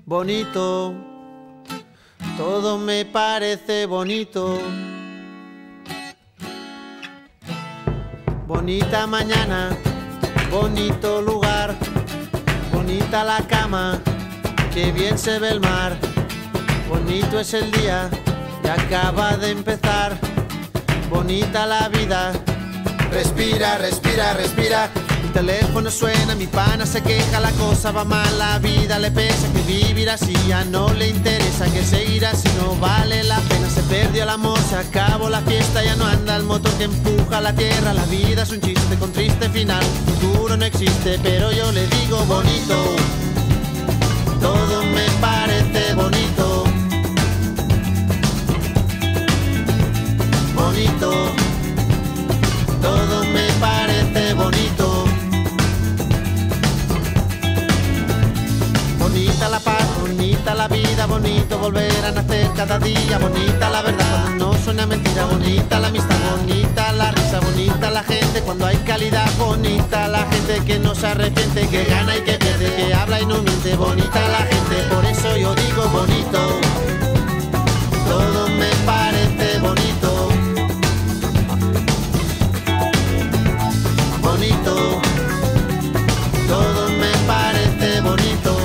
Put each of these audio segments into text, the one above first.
bonito, todo me parece bonito. Bonita mañana, bonito lugar, bonita la cama, que bien se ve el mar. Bonito es el día que acaba de empezar, bonita la vida. Respira, respira, respira. Mi teléfono suena, mi pana se queja, la cosa va mal, la vida le pesa, que vivir así ya no le interesa, que seguir así no vale la pena. Se perdió el amor, se acabó la fiesta, ya no anda el motor que empuja la tierra. La vida es un chiste con triste final, futuro no existe, pero yo le digo bonito, todo me parece bonito. Bonito, todo me parece bonito. Bonita la paz, bonita la vida, bonito volver a nacer cada día. Bonita la verdad cuando no suena mentira, bonita la amistad, bonita la risa, bonita la gente cuando hay calidad. Bonita la gente que no se arrepiente, que gana y que pierde, que habla y no miente. Bonita la gente, por eso yo digo bonito, todo me parece bonito. Bonito, todo me parece bonito.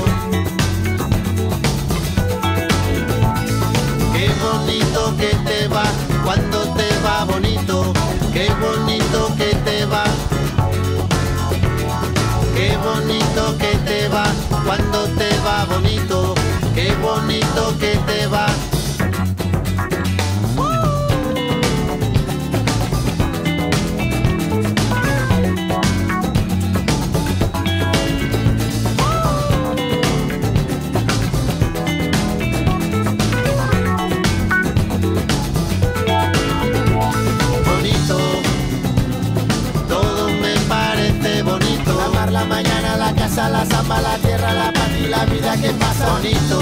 Qué bonito que te va cuando te va bonito. Qué bonito que te va. Qué bonito que te va cuando te va bonito. Qué bonito que te va. La mañana, la casa, la samba, la tierra, la paz y la vida que pasa. Bonito,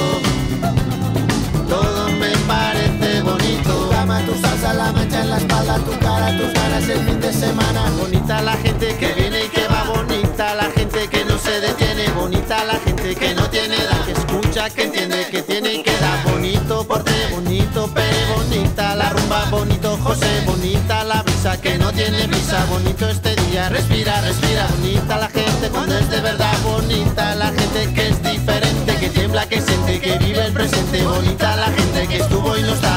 todo me parece bonito. Tu cama, tu salsa, la mancha en la espalda, tu cara, tus ganas el fin de semana. Bonita la gente que viene y que va, bonita la gente que no se detiene, bonita la gente que no tiene edad, que escucha, que entiende, que tiene y que da. Bonito porte, bonito Pere, bonita la rumba, bonito José, bonita la brisa que no tiene prisa. Bonito este día, respira, respira. Bonita la gente cuando es de verdad, bonita la gente que es diferente, que tiembla, que siente, que vive el presente. Bonita la gente que estuvo y no está.